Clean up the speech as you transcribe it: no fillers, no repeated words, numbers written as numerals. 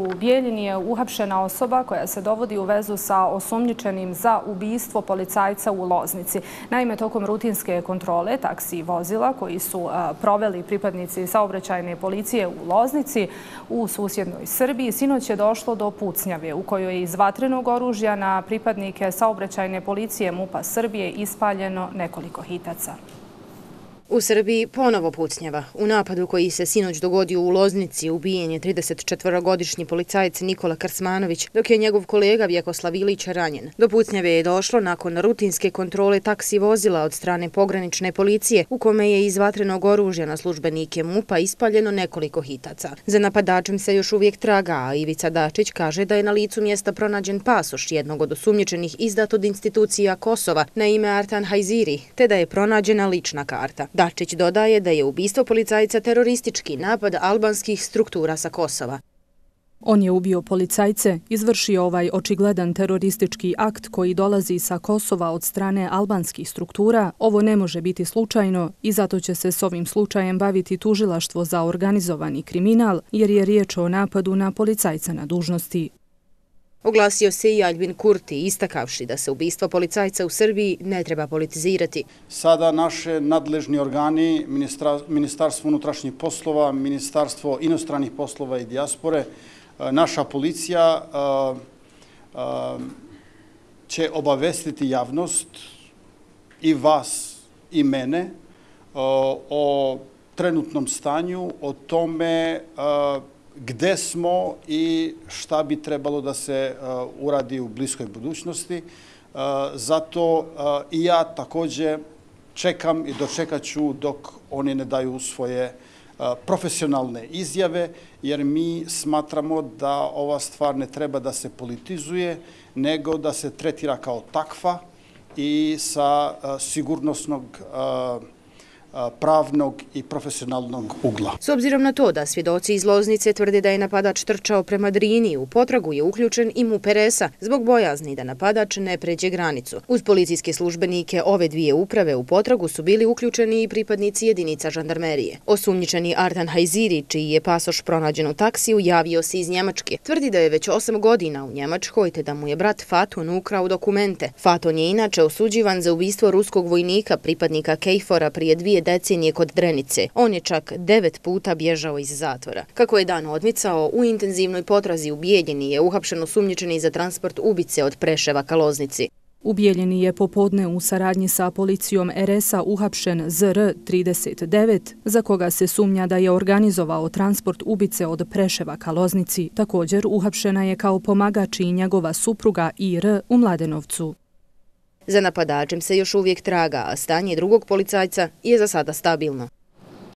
U Bijeljini je uhapšena osoba koja se dovodi u vezu sa osumnjičenim za ubistvo policajca u Loznici. Naime, tokom rutinske kontrole taksi vozila koji su proveli pripadnici saobraćajne policije u Loznici u susjednoj Srbiji, sinoć je došlo do pucnjave u kojoj je iz vatrenog oružja na pripadnike saobraćajne policije MUP-a Srbije ispaljeno nekoliko hitaca. U Srbiji ponovo pucnjava. U napadu koji se sinoć dogodio u Loznici ubijen je 34-godišnji policajac Nikola Krsmanović, dok je njegov kolega Vjekoslav Ilić ranjen. Do pucnjave je došlo nakon rutinske kontrole taksi vozila od strane pogranične policije, u kome je iz vatrenog oružja na službenike MUP-a ispaljeno nekoliko hitaca. Za napadačem se još uvijek traga, a Ivica Dačić kaže da je na licu mjesta pronađen pasoš jednog od osumnjičenih izdat od institucija Kosova na ime Artan Hajziri, te da je pronađena lična karta. Dačić dodaje da je ubistvo policajca teroristički napad albanskih struktura sa Kosova. On je ubio policajce, izvršio ovaj očigledan teroristički akt koji dolazi sa Kosova od strane albanskih struktura. Ovo ne može biti slučajno i zato će se s ovim slučajem baviti tužilaštvo za organizovani kriminal, jer je riječ o napadu na policajca na dužnosti. Oglasio se i Aljbin Kurti, istakavši da se ubistvo policajca u Srbiji ne treba politizirati. Sada naše nadležni organi, Ministarstvo unutrašnjih poslova, Ministarstvo inostranih poslova i dijaspore, naša policija će obavestiti javnost i vas i mene o trenutnom stanju, o tome gde smo i šta bi trebalo da se uradi u bliskoj budućnosti. Zato i ja također čekam i dočekat ću dok oni ne daju svoje profesionalne izjave, jer mi smatramo da ova stvar ne treba da se politizuje, nego da se tretira kao takva i sa sigurnosnog pravnog i profesionalnog ugla. S obzirom na to da svjedoci iz Loznice tvrde da je napadač trčao prema Drini, u potragu je uključen i MUP RS-a zbog bojazni da napadač ne pređe granicu. Uz policijske službenike ove dvije uprave u potragu su bili uključeni i pripadnici jedinica žandarmerije. Osumnjičeni Artan Hajziri, čiji je pasoš pronađen u taksiju, javio se iz Njemačke. Tvrdi da je već 8 godina u Njemačkoj te da mu je brat Fatun ukrao dokumente. Fatun je inače osuđivan za ubistvo ruskog vojnika, pripadnika KFOR-a prije 2 decenije kod Drenice. On je čak 9 puta bježao iz zatvora. Kako je dan odmicao, u intenzivnoj potrazi u Bijeljini je uhapšen osumnjičeni za transport ubice od Preševa ka Loznici. U Bijeljini je popodne u saradnji sa policijom RS-a uhapšen ZR-39, za koga se sumnja da je organizovao transport ubice od Preševa ka Loznici. Također uhapšena je kao pomagač i njegova supruga IR u Mladenovcu. Za napadačem se još uvijek traga, a stanje drugog policajca je za sada stabilno.